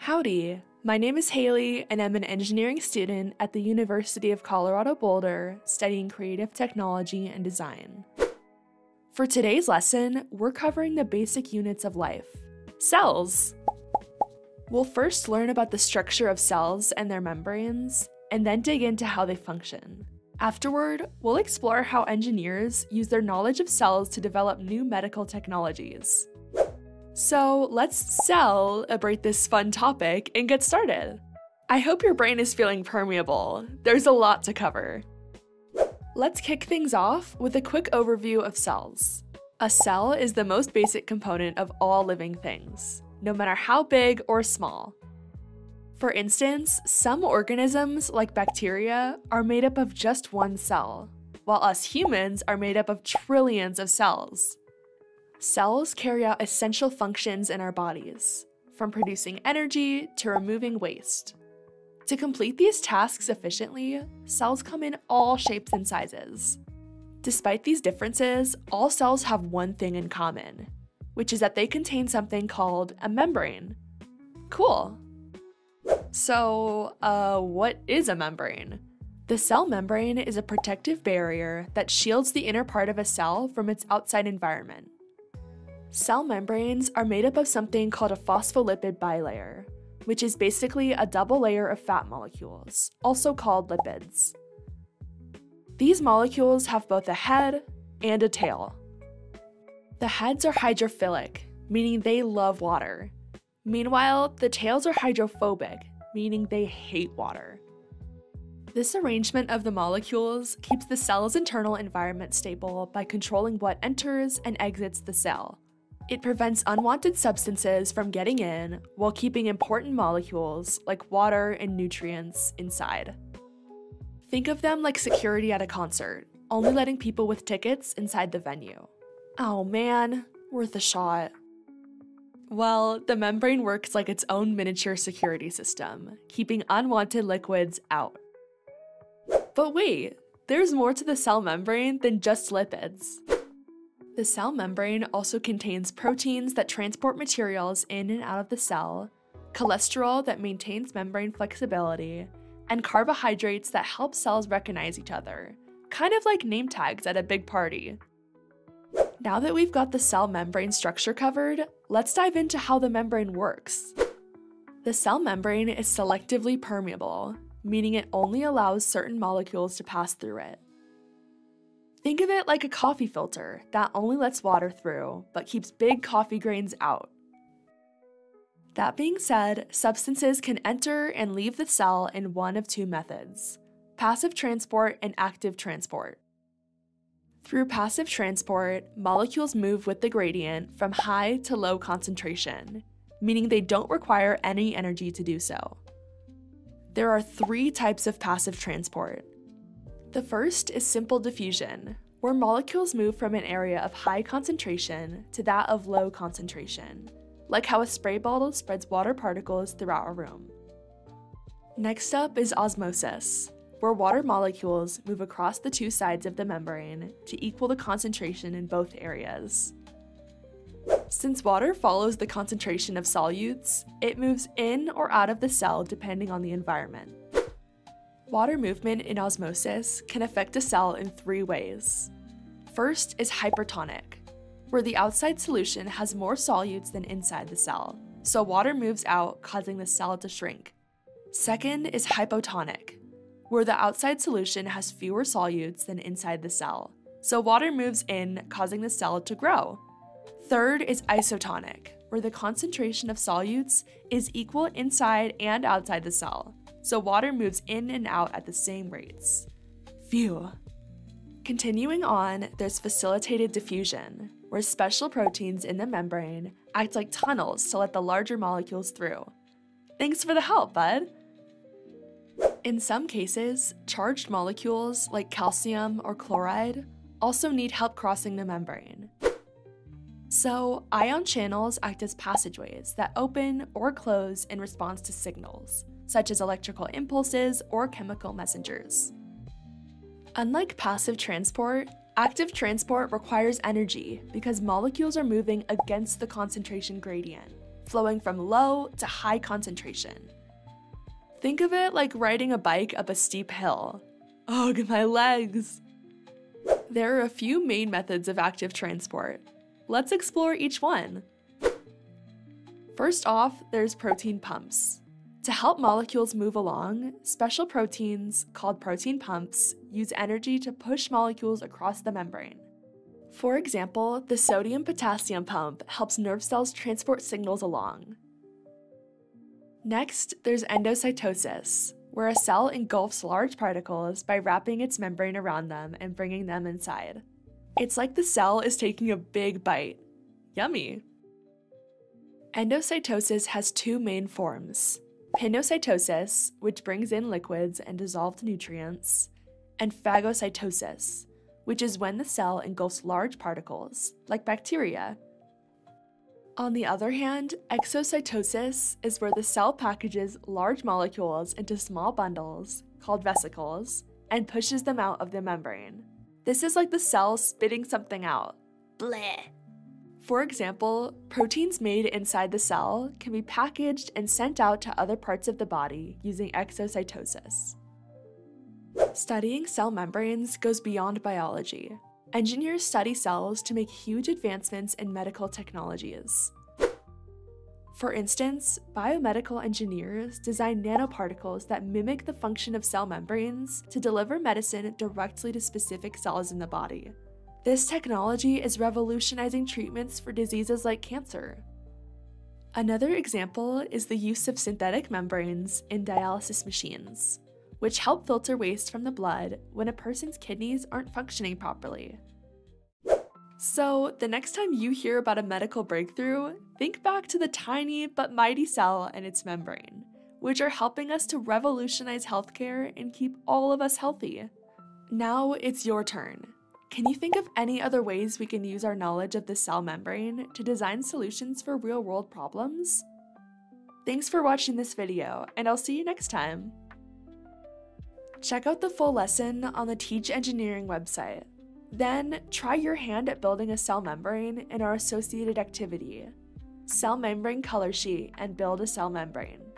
Howdy, my name is Haley and I'm an engineering student at the University of Colorado Boulder studying creative technology and design. For today's lesson, we're covering the basic units of life, cells. We'll first learn about the structure of cells and their membranes, and then dig into how they function. Afterward, we'll explore how engineers use their knowledge of cells to develop new medical technologies. So let's celebrate this fun topic and get started. I hope your brain is feeling permeable. There's a lot to cover. Let's kick things off with a quick overview of cells. A cell is the most basic component of all living things, no matter how big or small. For instance, some organisms, like bacteria, are made up of just one cell, while us humans are made up of trillions of cells. Cells carry out essential functions in our bodies, from producing energy to removing waste. To complete these tasks efficiently, cells come in all shapes and sizes. Despite these differences, all cells have one thing in common, which is that they contain something called a membrane. Cool. So, what is a membrane? The cell membrane is a protective barrier that shields the inner part of a cell from its outside environment. Cell membranes are made up of something called a phospholipid bilayer, which is basically a double layer of fat molecules, also called lipids. These molecules have both a head and a tail. The heads are hydrophilic, meaning they love water. Meanwhile, the tails are hydrophobic, meaning they hate water. This arrangement of the molecules keeps the cell's internal environment stable by controlling what enters and exits the cell. It prevents unwanted substances from getting in while keeping important molecules like water and nutrients inside. Think of them like security at a concert, only letting people with tickets inside the venue. Oh man, worth a shot. Well, the membrane works like its own miniature security system, keeping unwanted liquids out. But wait, there's more to the cell membrane than just lipids. The cell membrane also contains proteins that transport materials in and out of the cell, cholesterol that maintains membrane flexibility, and carbohydrates that help cells recognize each other, kind of like name tags at a big party. Now that we've got the cell membrane structure covered, let's dive into how the membrane works. The cell membrane is selectively permeable, meaning it only allows certain molecules to pass through it. Think of it like a coffee filter that only lets water through, but keeps big coffee grains out. That being said, substances can enter and leave the cell in one of two methods: passive transport and active transport. Through passive transport, molecules move with the gradient from high to low concentration, meaning they don't require any energy to do so. There are three types of passive transport. The first is simple diffusion, where molecules move from an area of high concentration to that of low concentration, like how a spray bottle spreads water particles throughout a room. Next up is osmosis, where water molecules move across the two sides of the membrane to equal the concentration in both areas. Since water follows the concentration of solutes, it moves in or out of the cell depending on the environment. Water movement in osmosis can affect a cell in three ways. First is hypertonic, where the outside solution has more solutes than inside the cell, so water moves out, causing the cell to shrink. Second is hypotonic, where the outside solution has fewer solutes than inside the cell, so water moves in, causing the cell to grow. Third is isotonic, where the concentration of solutes is equal inside and outside the cell, so water moves in and out at the same rates. Phew. Continuing on, there's facilitated diffusion, where special proteins in the membrane act like tunnels to let the larger molecules through. Thanks for the help, bud! In some cases, charged molecules like calcium or chloride also need help crossing the membrane. So, ion channels act as passageways that open or close in response to signals, such as electrical impulses or chemical messengers. Unlike passive transport, active transport requires energy because molecules are moving against the concentration gradient, flowing from low to high concentration. Think of it like riding a bike up a steep hill. Ugh, my legs! There are a few main methods of active transport. Let's explore each one. First off, there's protein pumps. To help molecules move along, special proteins, called protein pumps, use energy to push molecules across the membrane. For example, the sodium-potassium pump helps nerve cells transport signals along. Next, there's endocytosis, where a cell engulfs large particles by wrapping its membrane around them and bringing them inside. It's like the cell is taking a big bite. Yummy! Endocytosis has two main forms: pinocytosis, which brings in liquids and dissolved nutrients, and phagocytosis, which is when the cell engulfs large particles, like bacteria. On the other hand, exocytosis is where the cell packages large molecules into small bundles, called vesicles, and pushes them out of the membrane. This is like the cell spitting something out. Bleh! For example, proteins made inside the cell can be packaged and sent out to other parts of the body using exocytosis. Studying cell membranes goes beyond biology. Engineers study cells to make huge advancements in medical technologies. For instance, biomedical engineers design nanoparticles that mimic the function of cell membranes to deliver medicine directly to specific cells in the body. This technology is revolutionizing treatments for diseases like cancer. Another example is the use of synthetic membranes in dialysis machines, which help filter waste from the blood when a person's kidneys aren't functioning properly. So, the next time you hear about a medical breakthrough, think back to the tiny but mighty cell and its membrane, which are helping us to revolutionize healthcare and keep all of us healthy. Now it's your turn. Can you think of any other ways we can use our knowledge of the cell membrane to design solutions for real-world problems? Thanks for watching this video, and I'll see you next time! Check out the full lesson on the Teach Engineering website. Then, try your hand at building a cell membrane in our associated activity. Cell membrane color sheet and build a cell membrane.